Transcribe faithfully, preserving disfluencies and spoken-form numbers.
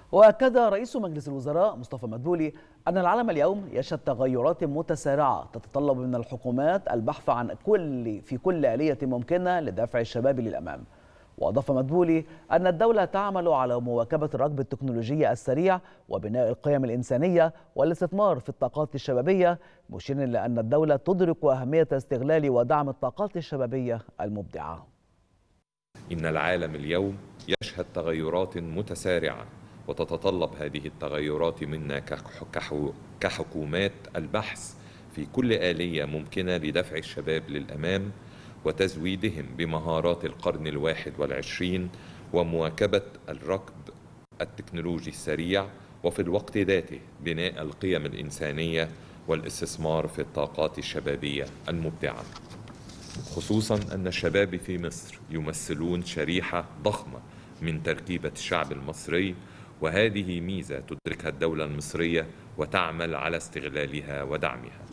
وأكد رئيس مجلس الوزراء مصطفى مدبولي أن العالم اليوم يشهد تغيرات متسارعة تتطلب من الحكومات البحث عن كل في كل آلية ممكنة لدفع الشباب للأمام. وأضاف مدبولي أن الدولة تعمل على مواكبة الركب التكنولوجي السريع وبناء القيم الإنسانية والاستثمار في الطاقات الشبابية، مشيرا إلى أن الدولة تدرك أهمية استغلال ودعم الطاقات الشبابية المبدعة. إن العالم اليوم يشهد تغيرات متسارعة، وتتطلب هذه التغيرات منا كحكومات البحث في كل آلية ممكنة لدفع الشباب للأمام وتزويدهم بمهارات القرن الواحد والعشرين ومواكبة الركب التكنولوجي السريع، وفي الوقت ذاته بناء القيم الإنسانية والاستثمار في الطاقات الشبابية المبدعة، خصوصا أن الشباب في مصر يمثلون شريحة ضخمة من تركيبة الشعب المصري، وهذه ميزة تدركها الدولة المصرية وتعمل على استغلالها ودعمها.